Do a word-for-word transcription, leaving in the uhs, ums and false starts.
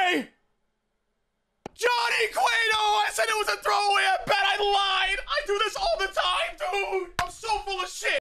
throwaway! Johnny Cueto! I said it was a throwaway. I bet I lied. I do this all the time, dude.